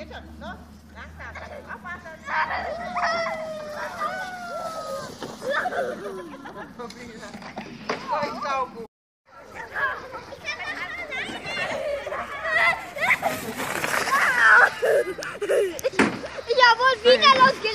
schon. Los, langsam. Aufpassen. Ich glaube. Ich habe wohl wieder losgelassen.